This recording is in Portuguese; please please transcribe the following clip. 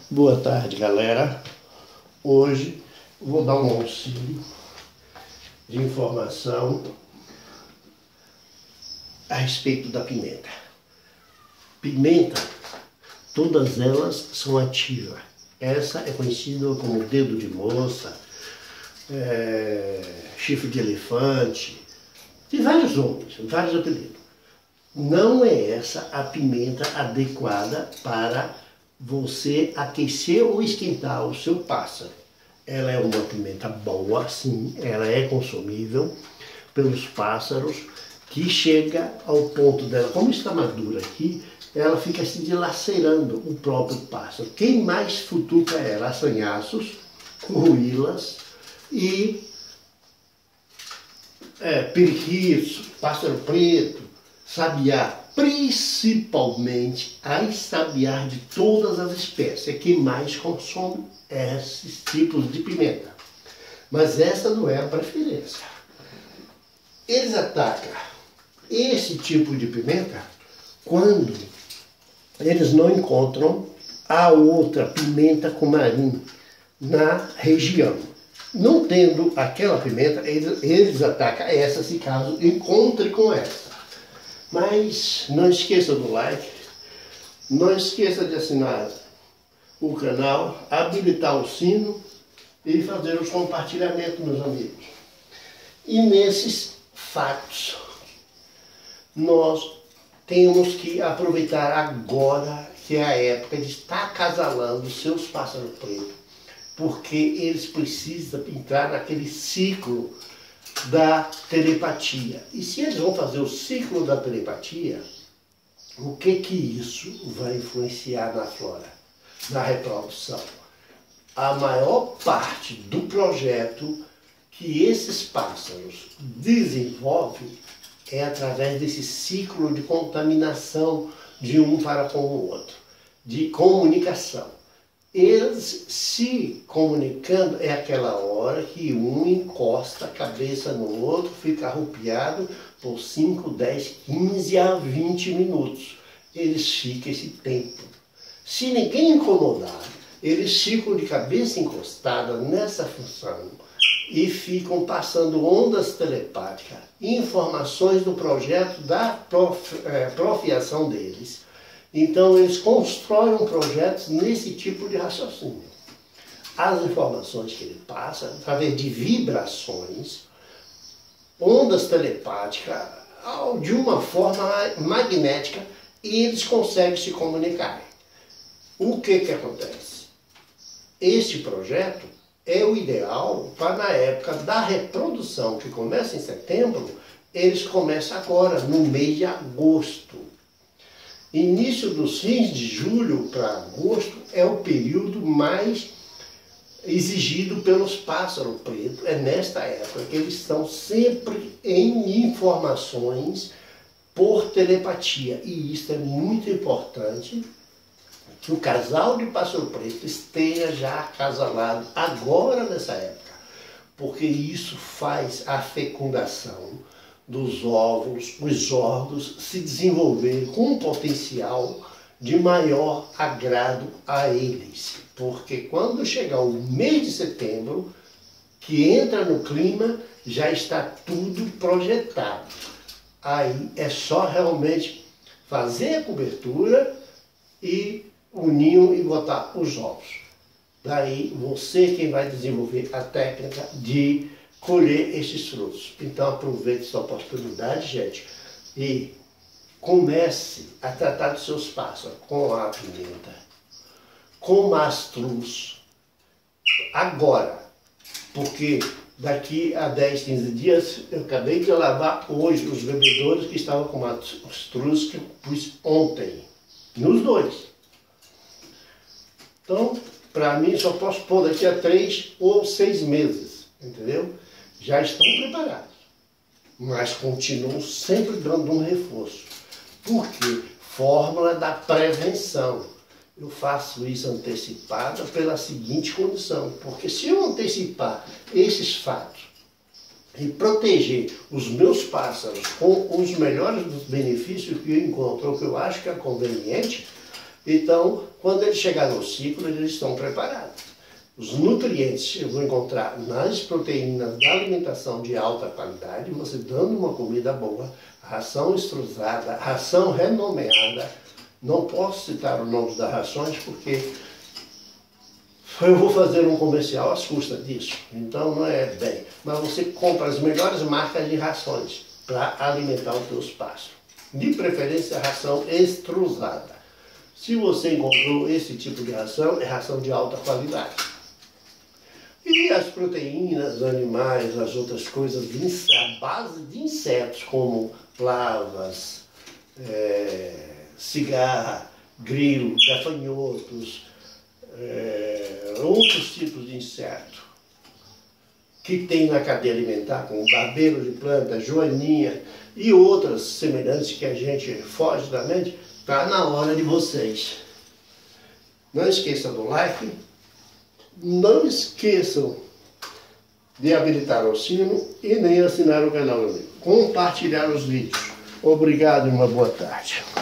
Boa tarde, galera. Hoje vou dar um auxílio de informação a respeito da pimenta. Pimenta, todas elas são ativas. Essa é conhecida como dedo de moça, chifre de elefante, tem vários nomes, vários apelidos. Não é essa a pimenta adequada para você aquecer ou esquentar o seu pássaro. Ela é uma pimenta boa, sim, ela é consumível pelos pássaros, que chega ao ponto dela, como está madura aqui, ela fica se dilacerando o próprio pássaro. Quem mais futuca ela? Assanhaços, curruílas e periquitos, pássaro preto, sabiá, principalmente as sabiás de todas as espécies, é que mais consome esses tipos de pimenta. Mas essa não é a preferência. Eles atacam esse tipo de pimenta quando eles não encontram a outra pimenta cumarim na região. Não tendo aquela pimenta, eles atacam essa se caso encontre com essa. Mas não esqueça do like, não esqueça de assinar o canal, habilitar o sino e fazer os compartilhamentos, meus amigos. E nesses fatos, nós temos que aproveitar agora que é a época de estar acasalando seus pássaros pretos, porque eles precisam entrar naquele ciclo da telepatia. E se eles vão fazer o ciclo da telepatia, o que isso vai influenciar na flora, na reprodução? A maior parte do projeto que esses pássaros desenvolvem é através desse ciclo de contaminação de um para com o outro, de comunicação. Eles se comunicando é aquela hora que um encosta a cabeça no outro, fica arrupiado por 5, 10, 15 a 20 minutos. Eles ficam esse tempo. Se ninguém incomodar, eles ficam de cabeça encostada nessa função e ficam passando ondas telepáticas, informações do projeto da profiação deles. Então eles constroem projetos nesse tipo de raciocínio. As informações que ele passa, através de vibrações, ondas telepáticas, de uma forma magnética, eles conseguem se comunicar. O que acontece? Este projeto é o ideal para na época da reprodução, que começa em setembro, eles começam agora, no mês de agosto. Início dos fins de julho para agosto é o período mais exigido pelos pássaros pretos. É nesta época que eles estão sempre em informações por telepatia. E isso é muito importante, que o casal de pássaro preto esteja já acasalado agora nessa época, porque isso faz a fecundação dos óvulos, os órgãos se desenvolver com um potencial de maior agrado a eles. Porque quando chegar o mês de setembro, que entra no clima, já está tudo projetado. Aí é só realmente fazer a cobertura e o ninho e botar os ovos. Daí você quem vai desenvolver a técnica de colher esses frutos. Então aproveite essa oportunidade, gente, e comece a tratar dos seus pássaros com a pimenta, com mastruz, agora, porque daqui a 10, 15 dias, eu acabei de lavar hoje os bebedouros que estavam com mastruz que eu pus ontem, nos dois. Então, para mim, só posso pôr daqui a 3 ou 6 meses, entendeu? Já estão preparados, mas continuam sempre dando um reforço. Por quê? Fórmula da prevenção. Eu faço isso antecipada pela seguinte condição, porque se eu antecipar esses fatos e proteger os meus pássaros com os melhores dos benefícios que eu encontro, ou que eu acho que é conveniente, Então, quando eles chegarem no ciclo, eles estão preparados. Os nutrientes que eu vou encontrar nas proteínas da alimentação de alta qualidade, você dando uma comida boa, ração extrusada, ração renomeada. Não posso citar o nome das rações porque eu vou fazer um comercial às custas disso. Então não é bem. Mas você compra as melhores marcas de rações para alimentar os seus pássaros. De preferência, ração extrusada. Se você encontrou esse tipo de ração, é ração de alta qualidade. E as proteínas animais, as outras coisas, a base de insetos, como lavas, cigarra, grilo, gafanhotos, outros tipos de inseto que tem na cadeia alimentar, como barbeiro de planta, joaninha e outras semelhantes que a gente foge da mente, está na hora de vocês. Não esqueçam do like, não esqueçam de habilitar o sino e nem assinar o canal, compartilhar os vídeos. Obrigado e uma boa tarde.